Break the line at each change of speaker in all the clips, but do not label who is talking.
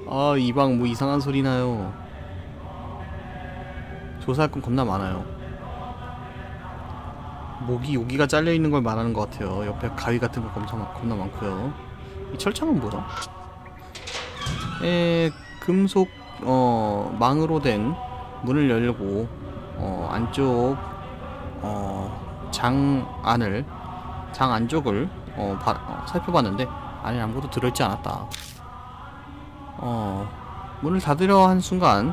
아, 이 방 뭐 이상한 소리 나요. 조사할 건 겁나 많아요. 목이 여기가 잘려있는 걸 말하는 것 같아요. 옆에 가위 같은 거 겁나 많고요. 이 철창은 뭐죠? 금속 망으로 된 문을 열고 안쪽 장 안쪽을 살펴봤는데 안에 아무것도 들어있지 않았다. 문을 닫으려 한 순간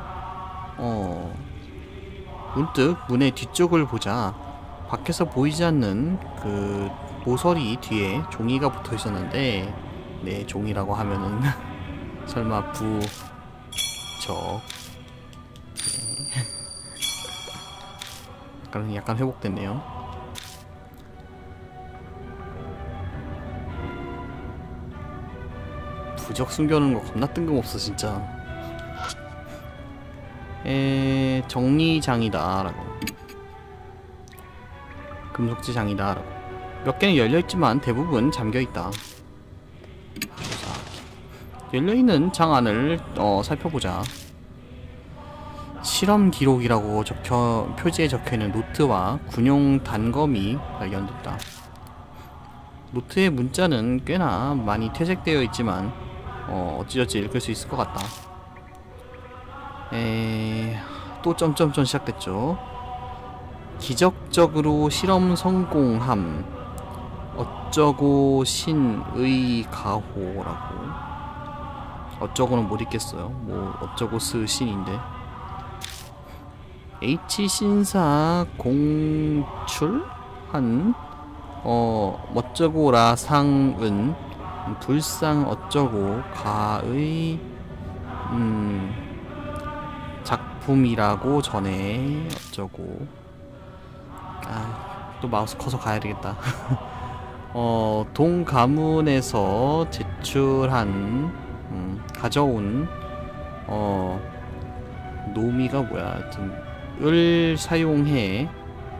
문득 문의 뒤쪽을 보자 밖에서 보이지 않는 그 모서리 뒤에 종이가 붙어 있었는데, 네, 종이라고 하면은 설마 약간 회복됐네요. 부적 숨겨놓은 거 겁나 뜬금없어 진짜. 정리장이다 라고, 금속지장이다 라고. 몇 개는 열려있지만 대부분 잠겨있다. 열려있는 장 안을 살펴보자. 실험 기록이라고 표지에 적혀있는 노트와 군용 단검이 발견됐다. 노트의 문자는 꽤나 많이 퇴색되어 있지만 어찌저찌 읽을 수 있을 것 같다. 또 점점점 시작됐죠. 기적적으로 실험 성공함. 어쩌고 신의 가호라고. 어쩌고는 못 읽겠어요. 뭐 어쩌고 스 신인데. H 신사 공출한 어쩌고라 상은 불상 어쩌고 가의 작품이라고 전에 어쩌고. 또 마우스 커서 가야 되겠다. 동가문에서 제출한 가져온 노미가 뭐야? 하여튼 을 사용해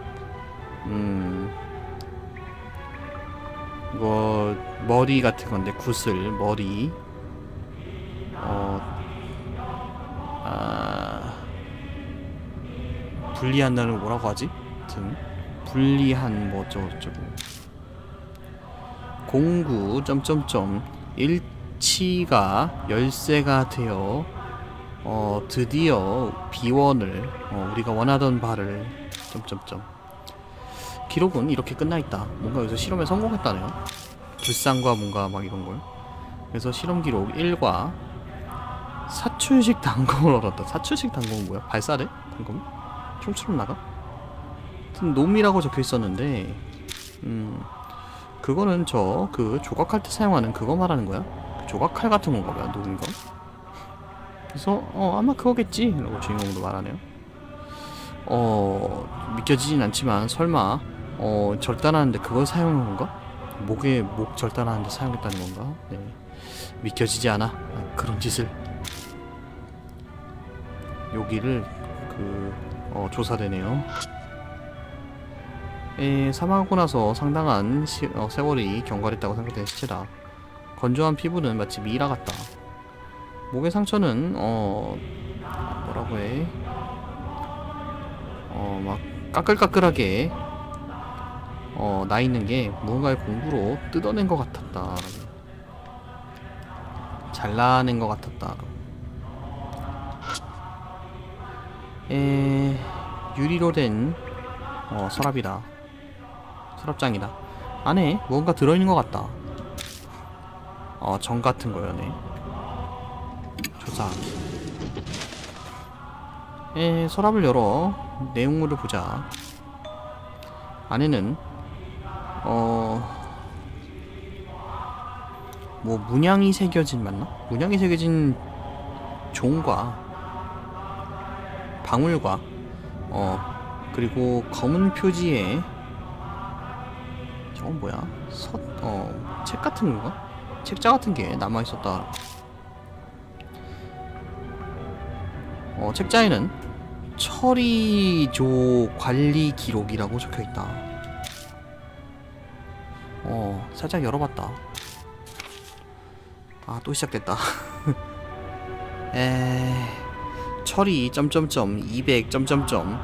이거 머리 같은 건데, 구슬 머리 분리한다는 뭐라고 하지? 하여튼 분리한 뭐 어쩌고 공구 점점점 일치가 열쇠가 되어 드디어 비원을 우리가 원하던 바를 점점점. 기록은 이렇게 끝나있다. 뭔가 여기서 실험에 성공했다네요. 불상과 뭔가 막 이런걸. 그래서 실험 기록 1과 사출식 단검을 얻었다. 사출식 단검은 뭐야? 발사대? 단검? 총처럼 나가? 하여튼 놈이라고 적혀있었는데 그거는 그 조각할 때 사용하는 그거 말하는 거야? 그 조각칼 같은 건가 봐요. 놈인가? 그래서 아마 그거겠지 라고 주인공도 말하네요. 믿겨지진 않지만 설마 절단하는데 그걸 사용한 건가? 목 절단하는데 사용했다는 건가? 네. 믿겨지지 않아. 그런 짓을. 여기를 조사되네요. 사망하고 나서 상당한 세월이 경과했다고 생각되는 시체다. 건조한 피부는 마치 미라 같다. 목의 상처는 뭐라고 해? 막 까끌까끌하게 나 있는 게 무언가의 공구로 뜯어낸 것 같았다. 잘라낸 것 같았다. 유리로 된 서랍이다. 서랍장이다. 안에 무언가 들어있는 것 같다. 정 같은 거였네. 조사. 서랍을 열어 내용물을 보자. 안에는 뭐 문양이 새겨진, 맞나? 문양이 새겨진 종과 방울과 그리고 검은 표지에 저건 뭐야? 책 같은 건가? 책자 같은 게 남아있었다. 책자에는 처리조 관리 기록이라고 적혀있다. 살짝 열어봤다. 또 시작됐다. 철이 점점점 200 점점점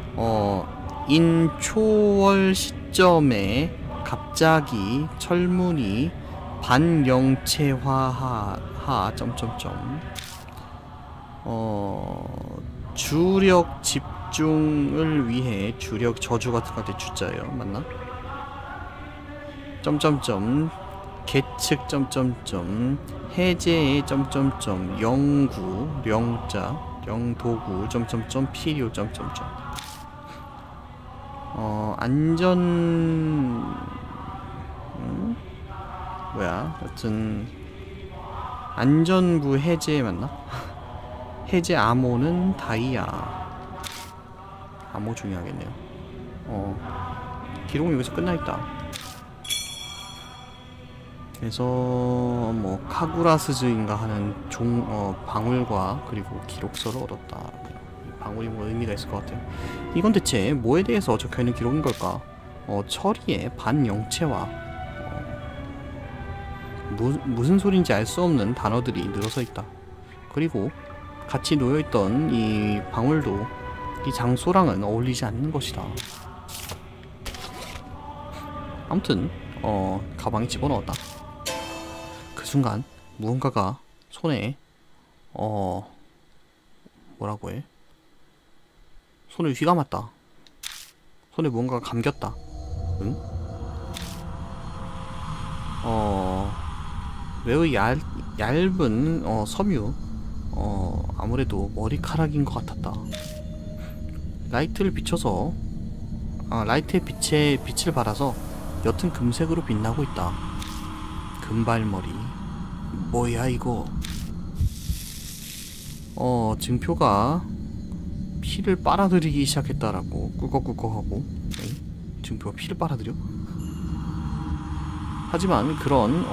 인초월 시점에 갑자기 철문이 반영체화하 점점점 주력 집중을 위해 주력 저주 같은 거 주자예요. 맞나? 점점점 계측 점점점 해제의 점점점 영구 영자 영도구 점점점 필요 점점점 안전 뭐야 여튼 안전부 해제 맞나? 해제 암호는 다이아. 암호 중요하겠네요. 기록은 여기서 끝나있다. 그래서 뭐 카구라스즈인가 하는 방울과 그리고 기록서를 얻었다. 방울이 뭐 의미가 있을 것 같아요. 이건 대체 뭐에 대해서 적혀있는 기록인 걸까? 처리의 반영체화. 무슨 소린지 알 수 없는 단어들이 늘어서 있다. 그리고 같이 놓여있던 이 방울도 이 장소랑은 어울리지 않는 것이다. 아무튼 가방에 집어넣었다. 그 순간 무언가가 손에 뭐라고 해? 손을 휘감았다. 손에 무언가가 감겼다. 응? 매우 얇은 섬유. 아무래도 머리카락인 것 같았다. 라이트를 비춰서 라이트의 빛을 받아서 옅은 금색으로 빛나고 있다. 금발머리. 뭐야 이거? 증표가 피를 빨아들이기 시작했다라고 꿀꺽꿀꺽하고. 증표가 피를 빨아들여? 하지만 그런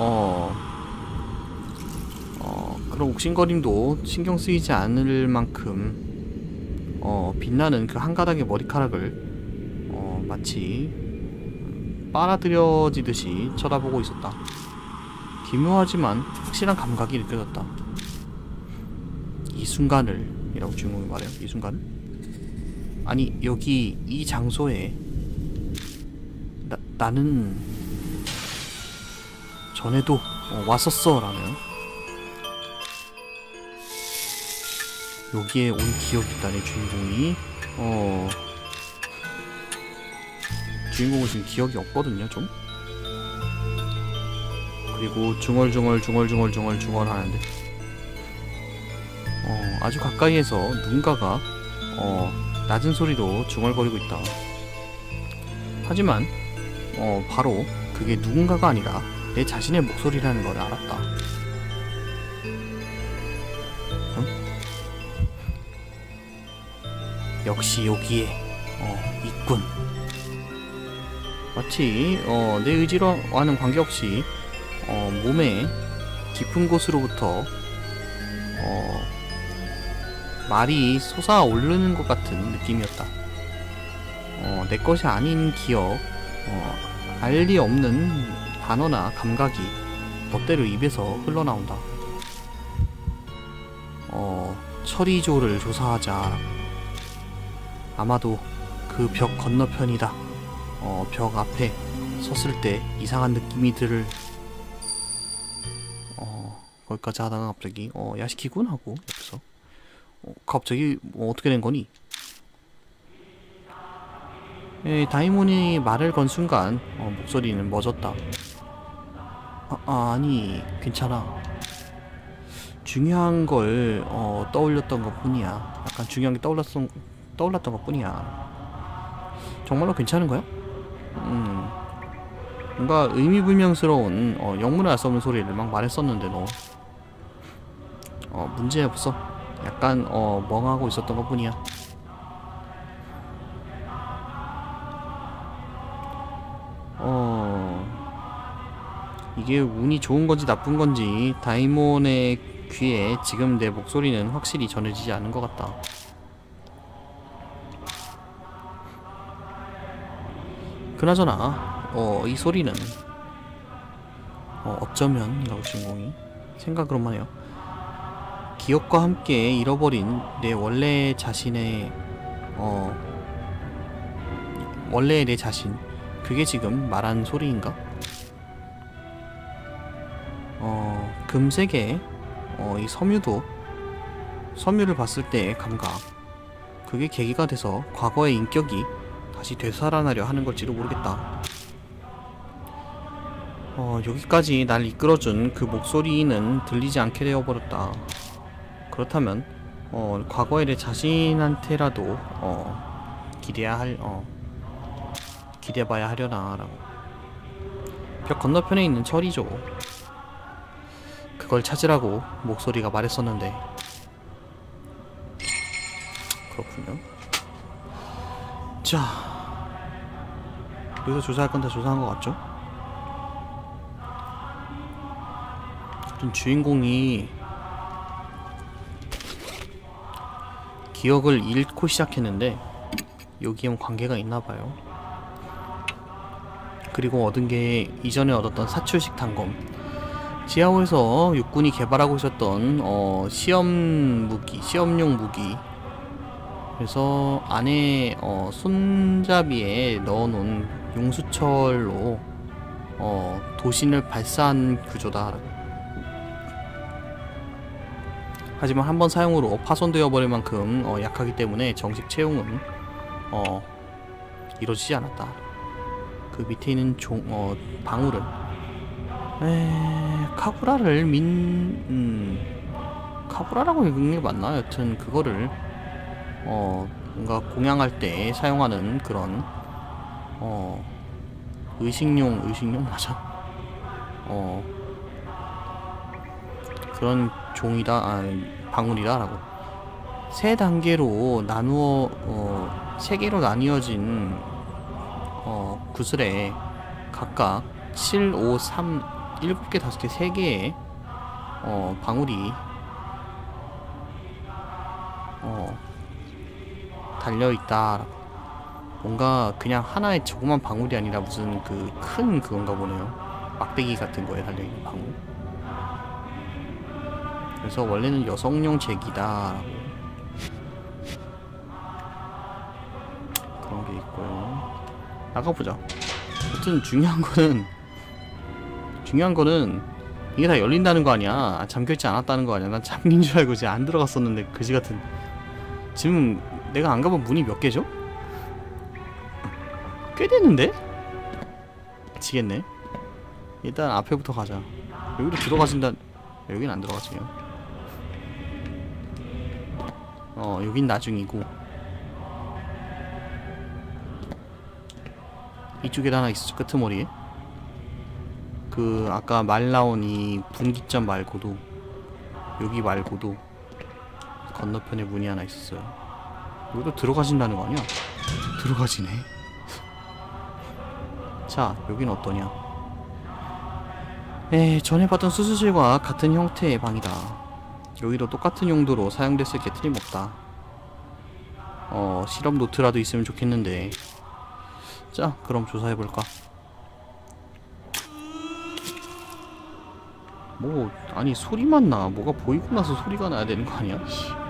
옥신거림도 신경 쓰이지 않을 만큼 빛나는 그 한 가닥의 머리카락을 마치 빨아들여지듯이 쳐다보고 있었다. 기묘하지만 확실한 감각이 느껴졌다. 이 순간을 이라고 주인공이 말해요. 이 순간을? 아니 여기 이 장소에 나는 전에도 왔었어 라며 여기에 온 기억이 있다네. 주인공은 지금 기억이 없거든요 좀. 그리고 중얼중얼 하는데 아주 가까이에서 누군가가 낮은 소리로 중얼거리고 있다. 하지만 바로 그게 누군가가 아니라 내 자신의 목소리라는 걸 알았다. 응? 역시 여기에 있군. 마치 내 의지와는 관계없이 몸의 깊은 곳으로부터 말이 솟아오르는 것 같은 느낌이었다. 내 것이 아닌 기억, 알 리 없는 단어나 감각이 멋대로 입에서 흘러나온다. 처리조를 조사하자. 아마도 그 벽 건너편이다. 벽 앞에 섰을 때 이상한 느낌이 들을. 거기까지 하다가 갑자기 야시키군 하고 옆에서 갑자기 어떻게 된 거니? 다이몬이 말을 건 순간 목소리는 멎었다. 아니 괜찮아. 중요한 걸 떠올렸던 것 뿐이야. 약간 중요한 게 떠올랐던 것 뿐이야. 정말로 괜찮은 거야? 뭔가 의미불명스러운 영문을 알 수 없는 소리를 막 말했었는데 너 문제 없어. 약간 멍하고 있었던 것 뿐이야. 이게 운이 좋은 건지 나쁜 건지 다이몬의 귀에 지금 내 목소리는 확실히 전해지지 않은 것 같다. 그나저나 이 소리는 어쩌면 라고 주인공이 생각으로만 해요. 기억과 함께 잃어버린 내 원래 자신의 원래의 내 자신, 그게 지금 말하는 소리인가? 금색의 이 섬유를 봤을 때의 감각, 그게 계기가 돼서 과거의 인격이 다시 되살아나려 하는 걸지도 모르겠다. 여기까지 날 이끌어준 그 목소리는 들리지 않게 되어버렸다. 그렇다면 과거의 내 자신한테라도 기대봐야 하려나 라고. 벽 건너편에 있는 철이죠. 그걸 찾으라고 목소리가 말했었는데. 그렇군요. 자, 여기서 조사할 건 다 조사한 것 같죠? 주인공이 기억을 잃고 시작했는데 여기에 관계가 있나봐요. 그리고 얻은 게 이전에 얻었던 사출식 단검, 지하호에서 육군이 개발하고 있었던 시험용 무기. 그래서 안에 손잡이에 넣어놓은 용수철로 도신을 발사한 구조다. 하지만 한번 사용으로 파손되어 버릴 만큼 약하기 때문에 정식 채용은 이루어지지 않았다. 그 밑에 있는 방울은 카구라를 카구라라고 읽은 게 맞나? 여튼 그거를 뭔가 공양할 때 사용하는 그런 의식용 맞아? 그런 종이다, 방울이다라고. 세 단계로 세 개로 나뉘어진 구슬에 각각 7, 5, 3, 7개, 5개, 3개의 방울이 달려있다. 뭔가 그냥 하나의 조그만 방울이 아니라 무슨 그 큰 그건가 보네요. 막대기 같은 거에 달려있는 방울. 그래서 원래는 여성용 제기다 그런 게 있고요. 나가보자. 하여튼 중요한 거는 이게 다 열린다는 거 아니야. 잠겨있지 않았다는 거 아니야. 난 잠긴 줄 알고 이제 안 들어갔었는데 그지같은. 지금 내가 안 가본 문이 몇 개죠? 꽤 됐는데? 미치겠네. 일단 앞에부터 가자. 여기로 들어가신다. 여긴 안 들어가지요. 여긴 나중이고 이쪽에도 하나 있었죠. 끄트머리에 그 아까 말 나온 이 분기점 말고도, 여기 말고도 건너편에 문이 하나 있었어요. 여기도 들어가신다는 거 아니야? 들어가지네. 자, 여긴 어떠냐? 전에 봤던 수술실과 같은 형태의 방이다. 여기도 똑같은 용도로 사용됐을 게 틀림없다. 실험 노트라도 있으면 좋겠는데. 자, 그럼 조사해볼까? 아니 소리만 나. 뭐가 보이고 나서 소리가 나야 되는 거 아니야?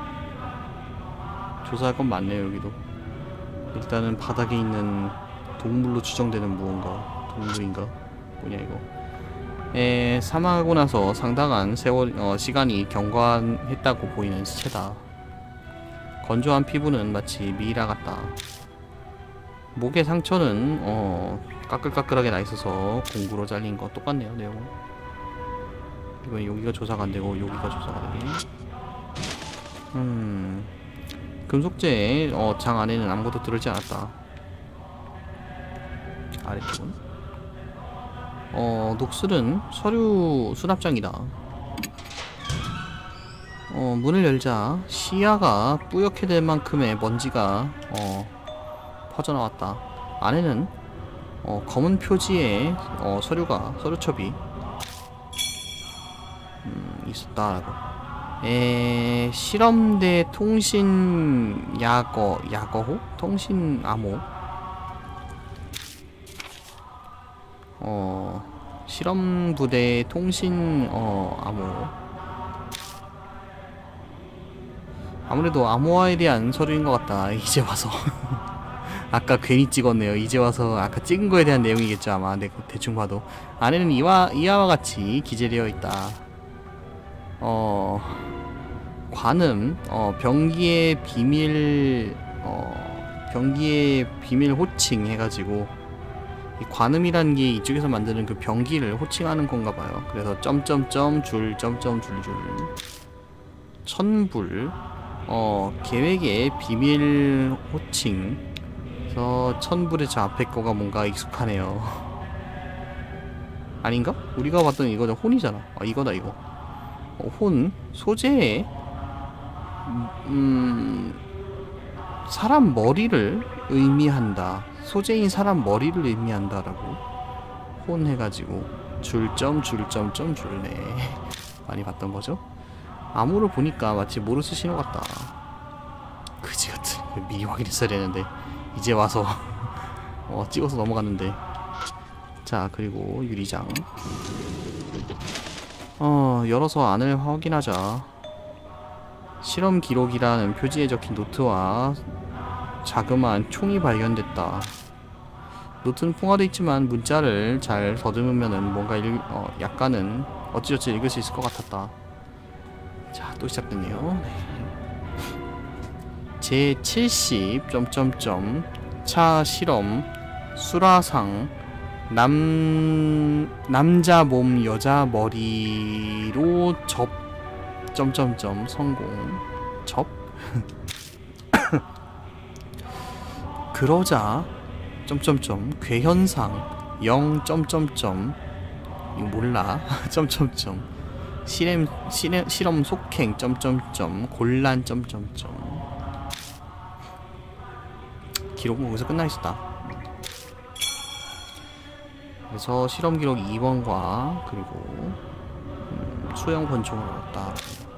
조사할 건 많네요. 여기도 일단은 바닥에 있는 동물로 추정되는 무언가, 동물인가? 뭐냐 이거. 사망하고 나서 상당한 시간이 경과했다고 보이는 시체다. 건조한 피부는 마치 미이라 같다. 목의 상처는 까끌까끌하게 나있어서 공구로 잘린 거 똑같네요. 내용은. 이번 여기가 조사가 안되고 여기가 조사가 되네. 금속재의 장 안에는 아무것도 들어있지 않았다. 아래쪽은 녹슬은 서류 수납장이다. 문을 열자 시야가 뿌옇게 될 만큼의 먼지가 퍼져나왔다. 안에는 검은 표지의 서류첩이 있었다라고. 실험대 통신 야거호? 통신 암호? 실험부대 통신 암호. 아무래도 암호화에 대한 서류인 것 같다. 이제 와서. 아까 괜히 찍었네요. 이제 와서 아까 찍은 거에 대한 내용이겠죠 아마. 네, 대충 봐도 안에는 이와와 같이 기재되어 있다. 관음, 병기의 비밀, 병기의 비밀 호칭 해가지고 이 관음이라는 게 이쪽에서 만드는 그 병기를 호칭하는 건가 봐요. 그래서 점점점 줄 점점 줄줄 천불, 계획의 비밀 호칭. 그래서 천불의 저 앞에 거가 뭔가 익숙하네요. 아닌가? 우리가 봤던 이거는 혼이잖아. 아, 이거다 이거. 혼, 소재에 사람 머리를 의미한다. 소재인 사람 머리를 의미한다라고 혼 해가지고 줄점 줄네. 많이 봤던 거죠. 암호를 보니까 마치 모르스 신호 같다. 그지같은. 미리 확인했어야 되는데 이제 와서 찍어서 넘어갔는데. 자, 그리고 유리장 열어서 안을 확인하자. 실험 기록이라는 표지에 적힌 노트와 자그마한 총이 발견됐다. 노트는 풍화되어 있지만 문자를 잘 더듬으면은 뭔가 약간은 어찌저찌 읽을 수 있을 것 같았다. 자, 또 시작됐네요. 제70... 차 실험 수라상 남자 몸 여자 머리로 성공 접 그러자 괴현상 이거 몰라 실험 속행 곤란 기록은 거기서 끝나 있었다. 그래서 실험 기록 2번과 그리고 수영 권총을 얻었다.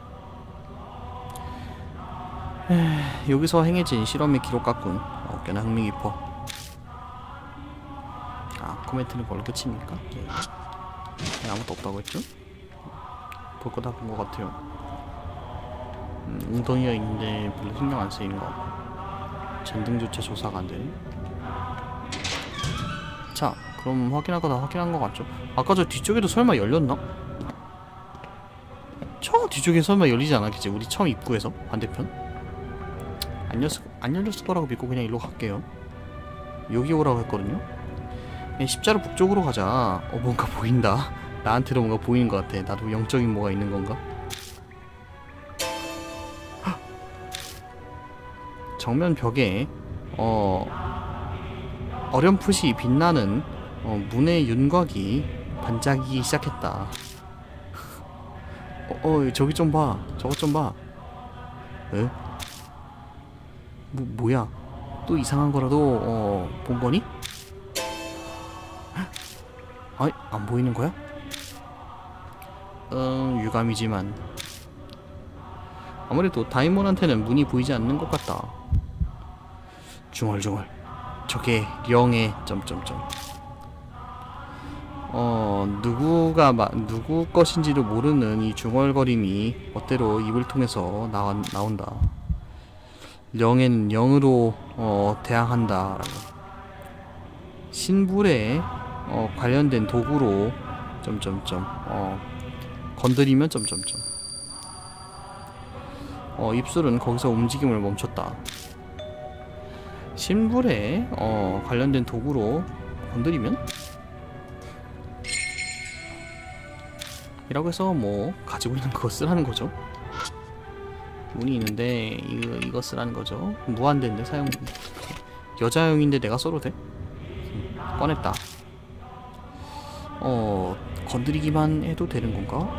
여기서 행해진 실험의 기록 같군. 꽤나 흥미 깊어. 아, 코멘트는 걸로 끝입니까? 네. 아무것도 없다고 했죠? 볼 거 다 본 것 같아요. 웅덩이가 있는데 별로 신경 안 쓰이는 것 같고 전등조차 조사가 안 되네. 자, 그럼 확인할 거 다 확인한 것 같죠? 아까 저 뒤쪽에도 설마 열렸나? 저 뒤쪽에 설마 열리지 않았겠지? 우리 처음 입구에서 반대편? 안 열렸을 거라고 믿고 그냥 일로 갈게요. 여기 오라고 했거든요? 그냥 십자로 북쪽으로 가자. 뭔가 보인다. 나한테도 뭔가 보이는 것 같아. 나도 영적인 뭐가 있는 건가? 정면 벽에 어렴풋이 빛나는 문의 윤곽이 반짝이기 시작했다. 저기 좀 봐. 저것 좀 봐. 에? 뭐야? 또 이상한 거라도 본 거니? 아니, 안 보이는 거야? 유감이지만 아무래도 다이몬한테는 문이 보이지 않는 것 같다. 중얼중얼. 저게 령의 누구 것인지도 모르는 이 중얼거림이 멋대로 입을 통해서 나온다. 령에는 영으로 대항한다. 신불에 관련된 도구로 건드리면 입술은 거기서 움직임을 멈췄다. 신불에 관련된 도구로 건드리면? 이라고 해서 뭐 가지고 있는 거 쓰라는 거죠. 문이 있는데 이거 쓰라는 거죠. 무한대인데 사용. 여자용인데 내가 써도 돼? 꺼냈다. 건드리기만 해도 되는 건가?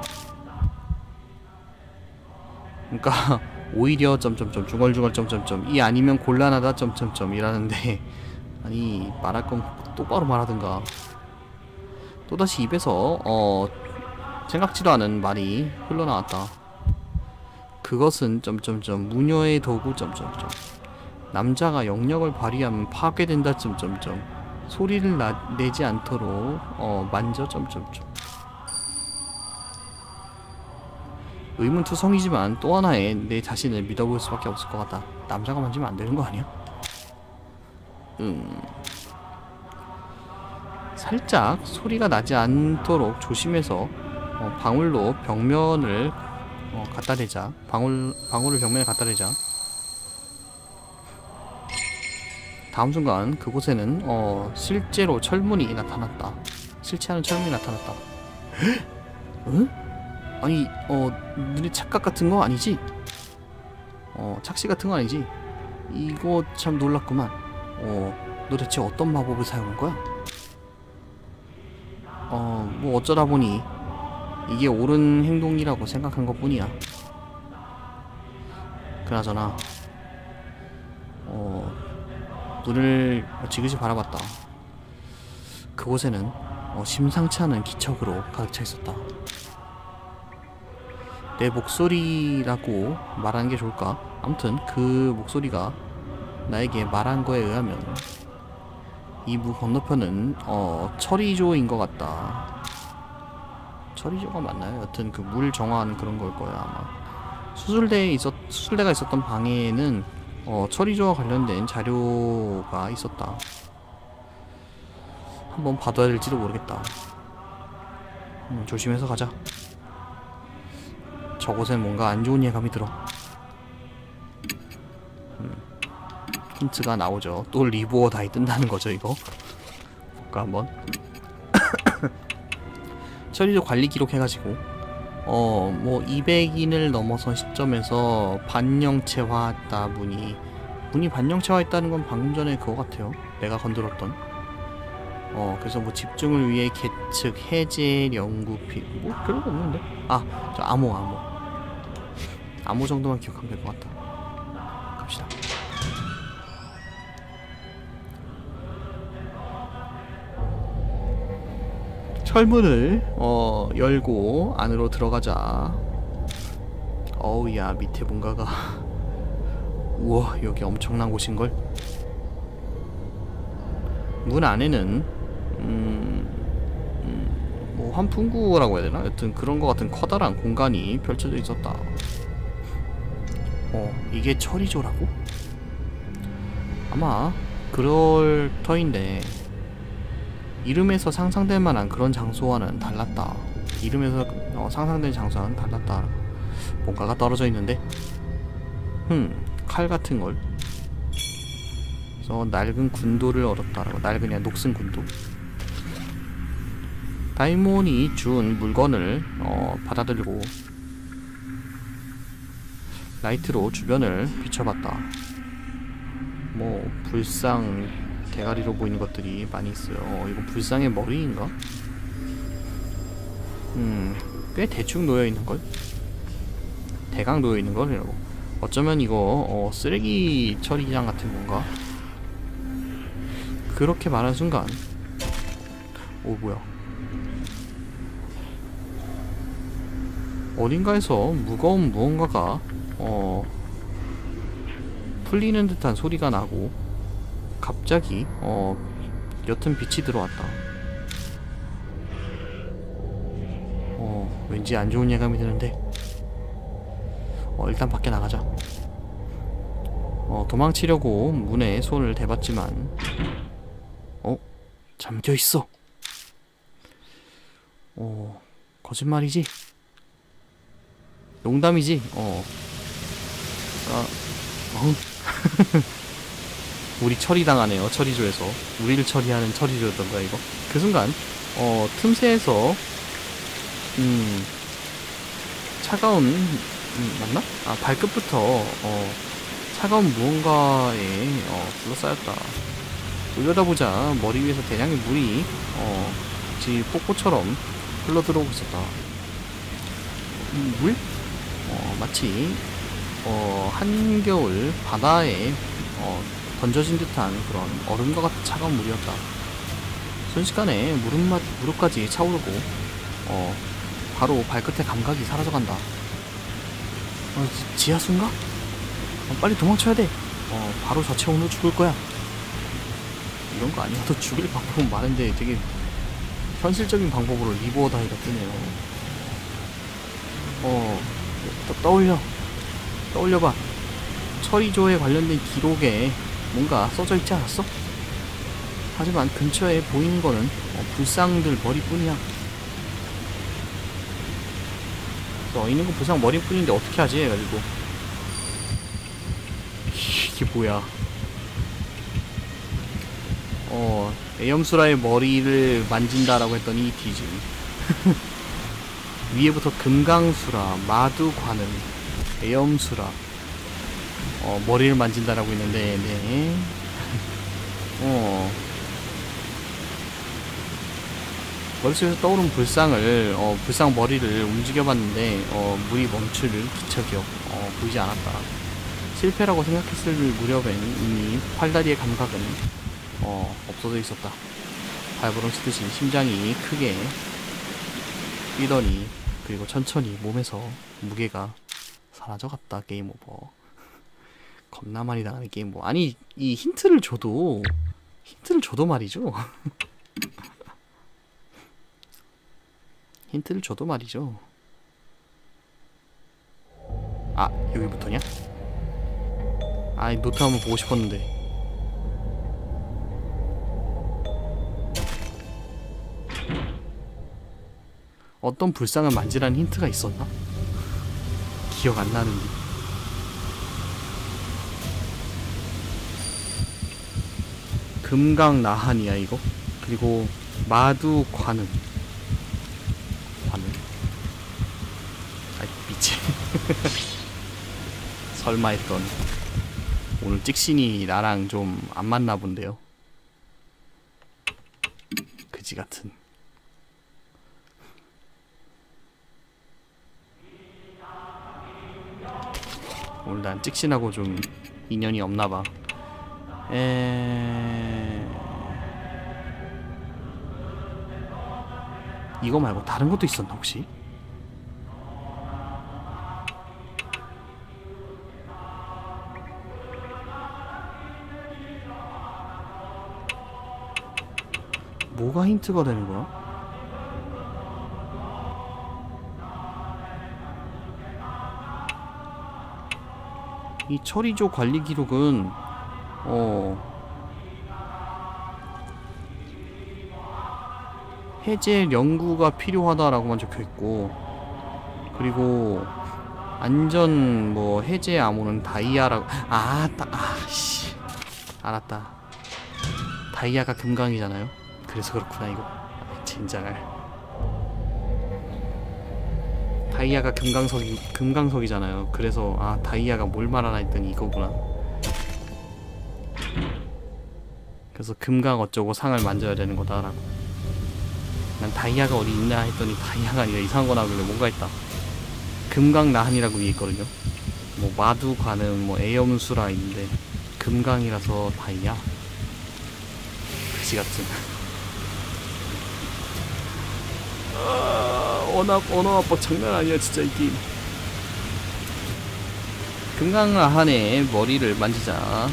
그러니까 오히려 중얼중얼 이 아니면 곤란하다 이라는데 아니 말할 건 똑바로 말하든가. 또다시 입에서 생각지도 않은 말이 흘러나왔다. 그것은 무녀의 도구 남자가 영역을 발휘하면 파괴된다 소리를 내지 않도록 만져 의문투성이지만 또 하나의 내 자신을 믿어볼 수밖에 없을 것 같다. 남자가 만지면 안 되는 거 아니야? 살짝 소리가 나지 않도록 조심해서 방울로 벽면을 갖다 대자. 방울을 벽면에 갖다 대자. 다음 순간 그곳에는 실제로 철문이 나타났다. 실체하는 철문이 나타났다. 응? 아니 눈에 착각 같은 거 아니지? 착시 같은 거 아니지? 이거 참 놀랍구만. 너 대체 어떤 마법을 사용한 거야? 뭐 어쩌다 보니 이게 옳은 행동이라고 생각한 것 뿐이야. 그나저나 눈을 지그시 바라봤다. 그곳에는 심상치 않은 기척으로 가득 차 있었다. 내 목소리라고 말하는 게 좋을까? 아무튼 그 목소리가 나에게 말한 거에 의하면 이 무 건너편은 처리조인 것 같다. 처리조가 맞나요? 여튼 그 물 정화하는 그런 걸 거야 아마. 수술대가 있었던 방에는 처리조와 관련된 자료가 있었다. 한번 봐둬야 될지도 모르겠다. 조심해서 가자. 저곳엔 뭔가 안 좋은 예감이 들어. 힌트가 나오죠. 또 리보어 다이 뜬다는 거죠, 이거. 볼까 한번. 처리조 관리 기록 해가지고 뭐 200인을 넘어선 시점에서 반영체화했다. 문이 반영체화했다는 건 방금 전에 그거 같아요. 내가 건드렸던. 그래서 뭐 집중을 위해 계측 해제 연구피 뭐 별거 없는데. 저 암호 정도만 기억하면 될 것 같다. 갑시다. 철문을 열고 안으로 들어가자. 어우야, 밑에 뭔가가 우와, 여기 엄청난 곳인걸. 문 안에는 뭐 환풍구라고 해야 되나? 여튼 그런 거 같은 커다란 공간이 펼쳐져 있었다. 이게 처리조라고? 아마 그럴 터인데 이름에서 상상될 만한 그런 장소와는 달랐다. 이름에서 상상된 장소와는 달랐다. 뭔가가 떨어져 있는데 칼 같은 걸. 그래서 낡은 군도를 얻었다라고. 낡은 녹슨 군도. 다이몬이 준 물건을 받아들고 라이트로 주변을 비춰봤다. 뭐 불상 대가리로 보이는 것들이 많이 있어요. 이거 불상의 머리인가? 꽤 대충 놓여있는걸? 대강 놓여있는걸? 이러고. 어쩌면 이거 쓰레기 처리장 같은 건가? 그렇게 말한 순간 뭐야, 어딘가에서 무거운 무언가가 풀리는 듯한 소리가 나고 갑자기 옅은 빛이 들어왔다. 왠지 안 좋은 예감이 드는데 일단 밖에 나가자. 도망치려고 문에 손을 대봤지만 잠겨있어. 거짓말이지? 농담이지? 우리 처리당하네요. 처리조에서 우리를 처리하는 처리조였던가 이거. 그 순간 틈새에서 차가운 맞나? 발끝부터 차가운 무언가에 둘러싸였다. 올려다보자 머리 위에서 대량의 물이 마치 폭포처럼 흘러들어오고 있었다. 물? 마치 한겨울 바다에 던져진 듯한 그런 얼음과 같은 차가운 물이었다. 순식간에 무릎까지 차오르고 바로 발끝의 감각이 사라져간다. 지하수인가? 빨리 도망쳐야 돼. 바로 저 체온으로 죽을 거야. 이런 거 아니어도 죽일 방법은 많은데 되게 현실적인 방법으로 리보어 다이가 뜨네요. 떠올려봐. 처리조에 관련된 기록에 뭔가 써져 있지 않았어? 하지만 근처에 보이는 거는 불상들 머리뿐이야. 써 있는 건 불상 머리뿐인데 어떻게 하지? 해가지고 이게 뭐야? 애염수라의 머리를 만진다라고 했더니 뒤지. 위에부터 금강수라, 마두관음, 애염수라, 머리를 만진다라고 했는데, 네. 머릿속에서 떠오른 불상을, 불상 머리를 움직여봤는데, 물이 멈출 기척이요. 보이지 않았다. 실패라고 생각했을 무렵엔 이미 팔다리의 감각은, 없어져 있었다. 발버둥 치듯이 심장이 크게 뛰더니, 그리고 천천히 몸에서 무게가 사라져갔다. 게임 오버. 겁나 많이 당하는 게임 오버. 아니, 이 힌트를 줘도 말이죠. 힌트를 줘도 말이죠. 아, 여기부터냐? 아이, 노트 한번 보고 싶었는데. 어떤 불상을 만지라는 힌트가 있었나? 기억 안 나는데. 금강나한이야 이거. 그리고 마두관음. 관음. 아이 미치. 설마 했던. 오늘 찍신이 나랑 좀 안 맞나 본데요. 그지 같은. 오늘 난 찍신하고 좀 인연이 없나봐. 이거 말고 다른 것도 있었나 혹시? 뭐가 힌트가 되는 거야? 이 처리조 관리 기록은 해제 연구가 필요하다라고만 적혀있고, 그리고 안전 뭐 해제 암호는 다이아라고. 아씨 알았다. 다이아가 금강이잖아요. 그래서 그렇구나 이거. 젠장할. 다이아가 금강석이잖아요. 그래서 다이아가 뭘 말하나 했더니 이거구나. 그래서 금강 어쩌고 상을 만져야 되는 거다라고. 난 다이아가 어디 있나 했더니 다이아가 아니라 이상한 거 나오길래 뭔가 했다. 금강나한이라고 위에 있거든요. 뭐 마두관음, 뭐 애염수라 있는데 금강이라서 다이아? 그지 같은. 언어 압박 장난 아니야 진짜 이 게임. 금강나한의 머리를 만지자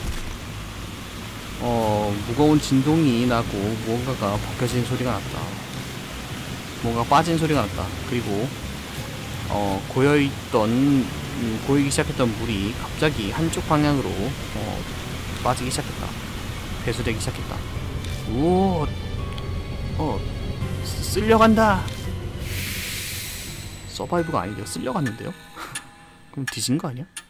무거운 진동이 나고 무언가가 벗겨진 소리가 났다. 뭔가 빠진 소리가 났다. 그리고 고이기 시작했던 물이 갑자기 한쪽 방향으로 빠지기 시작했다. 배수되기 시작했다. 우와, 쓸려간다. 서바이브가 아닌데요? 쓸려갔는데요? 그럼 뒤진 거 아니야?